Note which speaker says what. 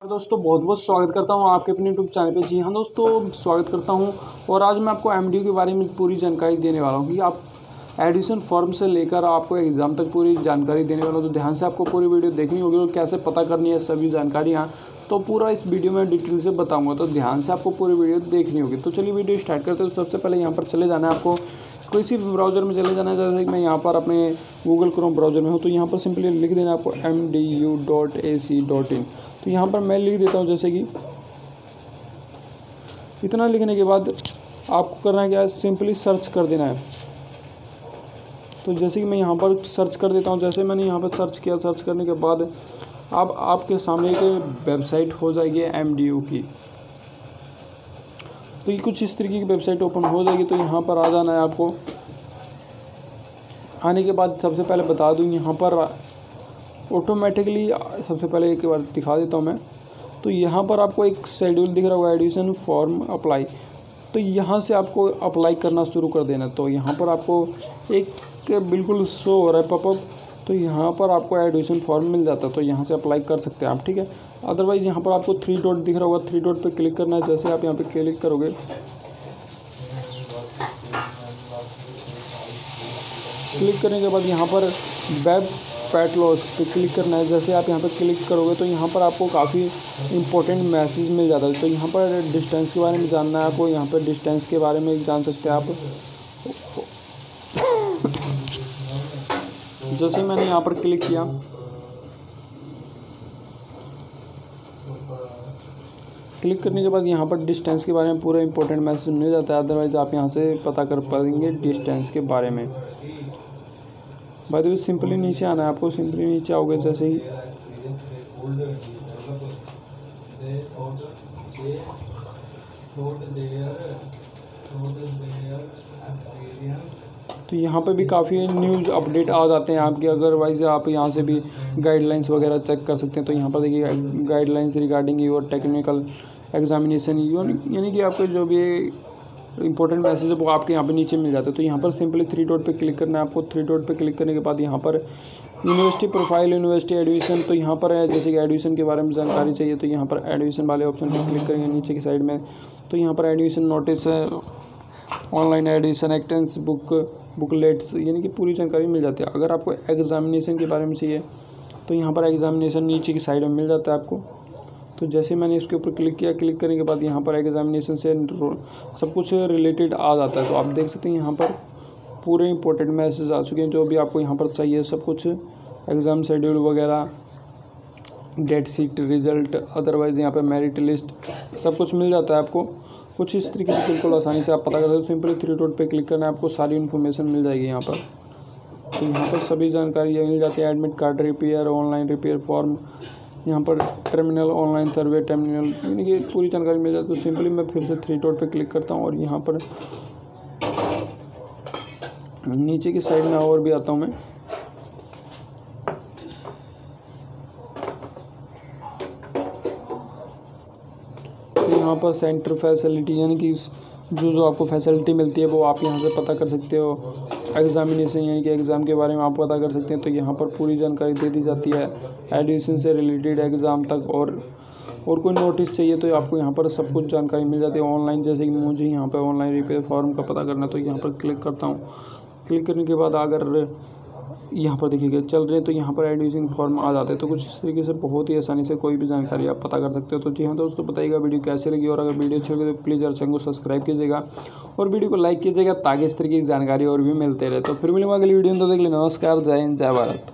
Speaker 1: दोस्तों बहुत बहुत स्वागत करता हूं आपके अपने यूट्यूब चैनल पे। जी हाँ दोस्तों, स्वागत करता हूं। और आज मैं आपको एमडीयू के बारे में पूरी जानकारी देने वाला हूं कि आप एडमिशन फॉर्म से लेकर आपको एग्ज़ाम तक पूरी जानकारी देने वाला हूं। तो ध्यान से आपको पूरी वीडियो देखनी होगी और कैसे पता करनी है सभी जानकारियाँ, तो पूरा इस वीडियो में डिटेल से बताऊँगा। तो ध्यान से आपको पूरी वीडियो देखनी होगी। तो चलिए वीडियो स्टार्ट करते हैं। तो सबसे पहले यहाँ पर चले जाना है आपको, किसी भी ब्राउज़र में चले जाना है। जैसे कि मैं यहाँ पर अपने गूगल क्रोम ब्राउज़र में हूँ, तो यहाँ पर सिंपली लिख देना आपको mdu.ac.in। तो यहाँ पर मैं लिख देता हूँ, जैसे कि इतना लिखने के बाद आपको करना है क्या है, सिंपली सर्च कर देना है। तो जैसे कि मैं यहाँ पर सर्च कर देता हूँ, जैसे मैंने यहाँ पर सर्च किया, सर्च करने के बाद अब आपके सामने एक वेबसाइट हो जाएगी एमडीयू की। तो ये कुछ इस तरीके की वेबसाइट ओपन हो जाएगी। तो यहाँ पर आ जाना है आपको। आने के बाद सबसे पहले बता दूँ, यहाँ पर ऑटोमेटिकली सबसे पहले एक बार दिखा देता हूँ मैं। तो यहाँ पर आपको एक शेड्यूल दिख रहा होगा, एडमिशन फॉर्म अप्लाई। तो यहाँ से आपको अप्लाई करना शुरू कर देना। तो यहाँ पर आपको एक बिल्कुल शो हो रहा है पॉपअप, तो यहाँ पर आपको एडमिशन फॉर्म मिल जाता है। तो यहाँ से अप्लाई कर सकते हैं आप, ठीक है। अदरवाइज़ यहाँ पर आपको 3 डॉट दिख रहा होगा, 3 डॉट पे क्लिक करना है। जैसे आप यहाँ पे क्लिक करोगे, क्लिक करने के बाद यहाँ पर वेब पैटलॉस पे क्लिक करना है। जैसे आप यहाँ पर क्लिक करोगे तो यहाँ पर आपको काफ़ी इंपॉर्टेंट मैसेज मिल जाता है। तो यहाँ पर डिस्टेंस के बारे में जानना है आपको, यहाँ पर डिस्टेंस के बारे में जान सकते हैं आप। जैसे मैंने यहाँ पर क्लिक किया, क्लिक करने के बाद यहाँ पर डिस्टेंस के बारे में पूरा इंपॉर्टेंट मैसेज मिल जाता है। अदरवाइज़ आप यहाँ से पता कर पाएंगे डिस्टेंस के बारे में। बाय द वे सिंपली नीचे आना है आपको। सिंपली नीचे आओगे जैसे ही, तो यहाँ पे भी काफ़ी न्यूज़ अपडेट आ जाते हैं आपके। अदरवाइज आप यहाँ से भी गाइडलाइंस वगैरह चेक कर सकते हैं। तो यहाँ पर देखिए guidelines regarding your technical examination, यानी कि आपके जो भी इंपॉर्टेंट मैसेज है वो आपके यहाँ पे नीचे मिल जाता है। तो यहाँ पर सिंपली 3 डॉट पे क्लिक करना है आपको। 3 डॉट पे क्लिक करने के बाद यहाँ पर यूनिवर्सिटी प्रोफाइल, यूनिवर्सिटी एडमिशन, तो यहाँ पर है जैसे कि एडमिशन के बारे में जानकारी चाहिए। तो यहाँ पर एडमिशन वाले ऑप्शन पर क्लिक करेंगे नीचे की साइड में। तो यहाँ पर एडमिशन नोटिस है, ऑनलाइन एडमिशन एक्टेंस बुकलेट्स, यानी कि पूरी जानकारी मिल जाती है। अगर आपको एग्जामिनेशन के बारे में चाहिए तो यहाँ पर एग्जामिनेशन नीचे की साइड में मिल जाता है आपको। तो जैसे मैंने इसके ऊपर क्लिक किया, क्लिक करने के बाद यहाँ पर एग्जामिनेशन से सब कुछ रिलेटेड आ जाता है। तो आप देख सकते हैं यहाँ पर पूरे इंपॉर्टेंट मैसेज आ चुके हैं, जो भी आपको यहाँ पर चाहिए सब कुछ, एग्ज़ाम शेड्यूल वगैरह, डेट शीट, रिजल्ट, अदरवाइज़ यहाँ पर मेरिट लिस्ट, सब कुछ मिल जाता है आपको। कुछ इस तरीके से बिल्कुल आसानी से आप पता कर सकते हो। सिंपली 3 डॉट पे क्लिक करना है आपको, सारी इन्फॉर्मेशन मिल जाएगी यहाँ पर। तो यहाँ पर सभी जानकारी मिल जाती है। Admit card repair, online repair form, यहाँ पर टर्मिनल, ऑनलाइन सर्वे टर्मिनल, यानी कि पूरी जानकारी मिल जाती है। तो सिंपली मैं फिर से 3 डॉट पे क्लिक करता हूँ और यहाँ पर नीचे की साइड में और भी आता हूँ मैं। तो यहाँ पर सेंटर फैसिलिटी, यानी कि जो आपको फैसिलिटी मिलती है वो आप यहाँ से पता कर सकते हो। एग्जामिनेशन, यानी कि एग्ज़ाम के बारे में आप पता कर सकते हैं। तो यहाँ पर पूरी जानकारी दे दी जाती है एडमिशन से रिलेटेड एग्ज़ाम तक। और कोई नोटिस चाहिए तो आपको यहाँ पर सब कुछ जानकारी मिल जाती है ऑनलाइन। जैसे कि मुझे यहाँ पर ऑनलाइन रिपेयर फॉर्म का पता करना है, तो यहाँ पर क्लिक करता हूँ। क्लिक करने के बाद अगर यहाँ पर देखिएगा चल रहे हैं तो यहाँ पर एडमिशन फॉर्म आ जाते हैं। तो कुछ इस तरीके से बहुत ही आसानी से कोई भी जानकारी आप पता कर सकते हो। तो जी हाँ दोस्तों, बताइएगा वीडियो कैसी लगी, और अगर वीडियो अच्छी लगी तो प्लीज़ यार चैनल को सब्सक्राइब कीजिएगा और वीडियो को लाइक कीजिएगा, ताकि इस तरीके की जानकारी और भी मिलते रहे। तो फिर मिलूंगा अगली वीडियो में। तो देख लें, नमस्कार, जय हिंद, जय भारत।